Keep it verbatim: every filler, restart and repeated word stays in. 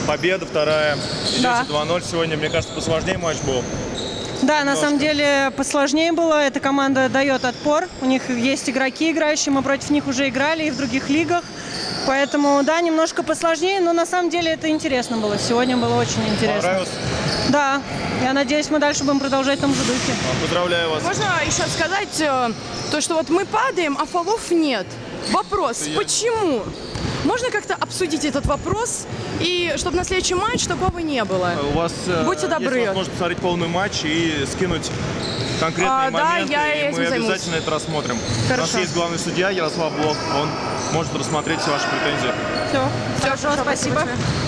победа, вторая. Да. два ноль сегодня, мне кажется, посложнее матч был. Да, Немножко. на самом деле посложнее было. Эта команда дает отпор. У них есть игроки играющие, мы против них уже играли и в других лигах. Поэтому, да, немножко посложнее, но на самом деле это интересно было. Сегодня было очень интересно. Понравилось? Да, я надеюсь, мы дальше будем продолжать в том же духе. Поздравляю вас. Можно еще сказать, э, то, что вот мы падаем, а фолов нет. Вопрос, Я- почему? Можно как-то обсудить этот вопрос, и чтобы на следующий матч такого не было? У вас э, Будьте добры. есть возможность посмотреть полный матч и скинуть конкретные А, да, моменты, я и этим мы займусь. обязательно это рассмотрим. У Хорошо. нас есть главный судья Ярослав Блох, он может рассмотреть все ваши претензии. Все, Всё, хорошо, спасибо. большое.